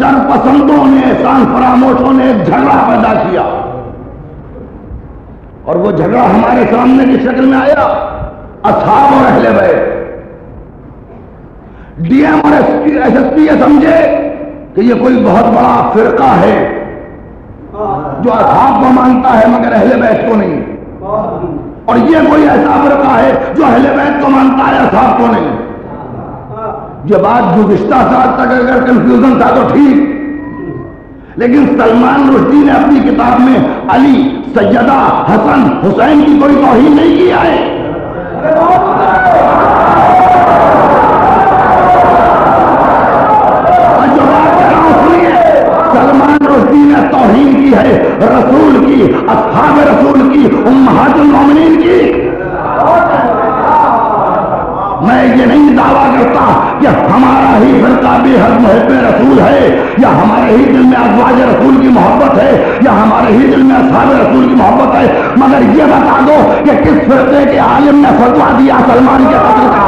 شر پسندوں نے، احسان فراموشوں نے ایک جھگڑا پیدا کیا، اور وہ جھگڑا ہمارے سامنے کی شکل میں آیا۔ اصحاب اور اہل بیت، ڈی ایم اور ایس ایس پی یہ سمجھے کہ یہ کوئی بہت بڑا فرقہ ہے جو اصحاب کو مانتا ہے مگر اہل بیت کو نہیں، اور یہ کوئی ایسا فرقہ ہے جو اہل بیت کو مانتا ہے اصحاب کو نہیں۔ یہ بات گزشتہ سال تک اگر کنفیوژن تھا تو ٹھیک، لیکن سلمان رشدی نے اپنی کتاب میں علی، سیدہ، حسن، حسین کی کوئی توہین نہیں کیا ہے۔ جو بات کہہ رہا ہوں سنیے، سلمان رشدی نے توہین کی ہے رسول کی، اصحاب رسول کی، امہات المومنین کی۔ میں یہ نہیں دعویٰ کرتا کہ ہمارا ہی فرقہ بے حد محب رسول ہے، یا ہمارے ہی دل میں ازواج رسول کی محبت ہے، یا ہمارے ہی دل میں اصحاب رسول کی محبت ہے، مگر یہ بتا دو کہ کس فرقے کے عالم نے فتویٰ دیا سلمان کے قتل کا؟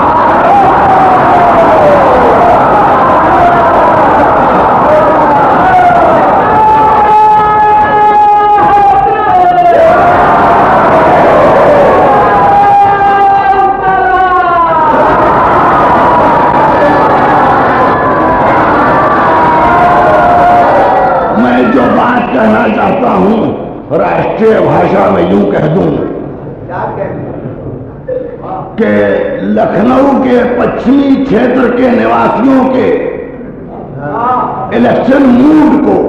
راشٹریہ بھاشا میں یوں کہہ دوں کہ لکھنؤ کے پچھمی چھیتر کے نواسیوں کے الیکشن موڈ کو،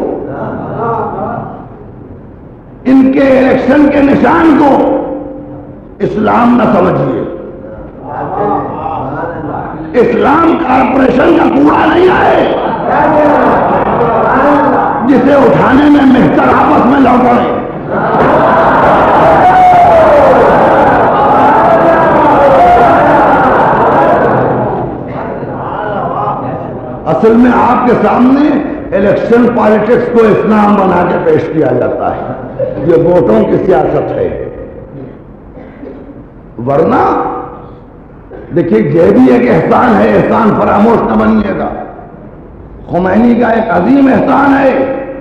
ان کے الیکشن کے نشان کو اسلام نہ سمجھیے۔ اسلام کارپوریشن کا کوڑا نہیں ہے جسے اٹھانے میں مہتر آپس میں لڑ پڑے۔ اصل میں آپ کے سامنے الیکشن پالیٹکس کو اسلام بنا کے پیش کیا جاتا ہے، یہ ووٹوں کی سیاست ہے۔ ورنہ دیکھیے یہ بھی ایک احسان ہے، احسان فراموش نہ بنیے گا۔ خمینی کا ایک عظیم احسان ہے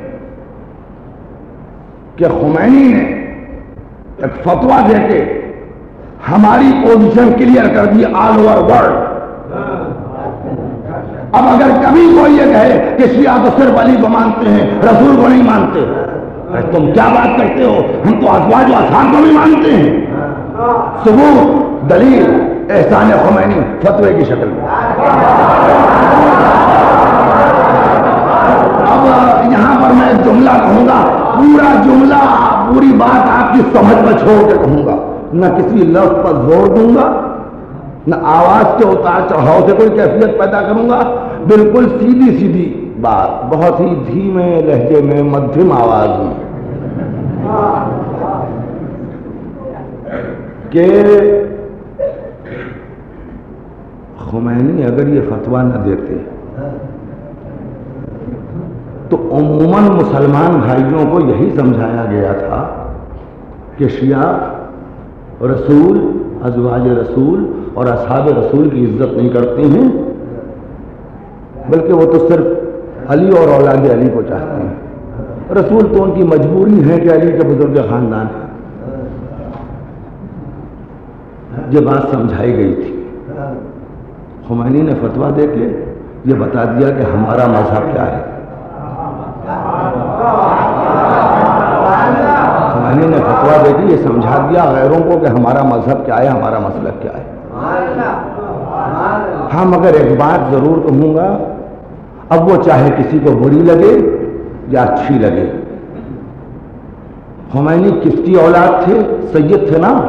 کہ خمینی نے ایک فتویٰ دے کے ہماری پوزیشن کلیئر کر دی آل اوور ورلڈ۔ اب اگر کبھی کوئی یہ کہے کہ شیعہ تو صرف علی کو مانتے ہیں، رسول کو نہیں مانتے، تم کیا بات کرتے ہو؟ ہم تو ازواج و اصحاب کو بھی مانتے ہیں۔ ثبوت، دلیل، احسان خمینی فتوے کی شکل میں۔ اب یہاں پر میں ایک جملہ کہوں گا، پورا جملہ، پوری بات آپ کی سمجھ میں چھوڑ کے کہوں گا، نہ کسی لفظ پر زور دوں گا، نہ آواز کے اتار چڑھاؤ سے کوئی کیفیت پیدا کروں گا، بالکل سیدھی سیدھی بات، بہت ہی دھیمے لہجے میں، مدھم آواز میں، کہ خمینی اگر یہ فتویٰ نہ دیتے تو عموماً مسلمان بھائیوں کو یہی سمجھایا گیا تھا کہ شیعہ رسول، ازواج رسول اور اصحاب رسول کی عزت نہیں کرتے ہیں، بلکہ وہ تو صرف علی اور اولاد علی کو چاہتے ہیں۔ رسول تو ان کی مجبوری ہے کہ علی کے بزرگ خاندان ہے۔ یہ بات سمجھائی گئی تھی۔ خمینی نے فتویٰ دے کے یہ بتا دیا کہ ہمارا مذہب کیا ہے۔ خمینی نے فتویٰ دے کے یہ سمجھا دیا غیروں کو کہ ہمارا مذہب کیا ہے، ہمارا مسلک کیا ہے۔ ہاں مگر ایک بات ضرور کہوں گا، اب وہ چاہے کسی کو بری لگے یا اچھی لگے، خمینی کس کی اولاد تھے؟ سید تھے نا۔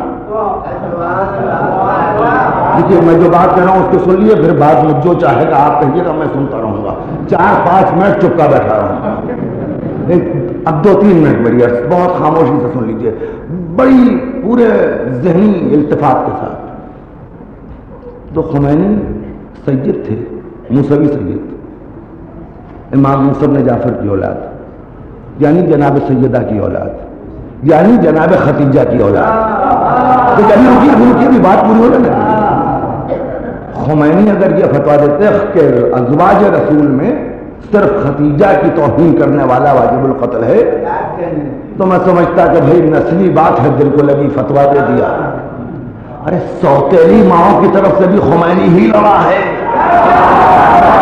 دیکھیے میں جو بات کہہ رہا ہوں اس کو سن لیے، پھر بعد میں جو چاہے گا آپ کہیے گا، میں سنتا رہوں گا، 4-5 منٹ چپ کا بیٹھا رہوں گا، اب 2-3 منٹ میری بہت خاموشی سے سن لیجیے، بڑی پورے ذہنی التفات کے ساتھ۔ تو خمینی سید تھے، موسوی سید، امام موسیٰ بن جعفر کی اولاد، یعنی جناب سیدہ کی اولاد، یعنی جناب ختیجہ کی اولاد۔ تو رکیے بھی بات پوری ہو رہی ہے۔ خمینی اگر یہ فتویٰ دیتے کہ ازواج رسول میں صرف خدیجہ کی توہین کرنے والا واجب القتل ہے، تو میں سمجھتا کہ بھائی نسلی بات ہے، دل کو لگی فتویٰ دے دیا۔ ارے سوتیلی ماؤں کی طرف سے بھی خمینی ہی لڑا ہے۔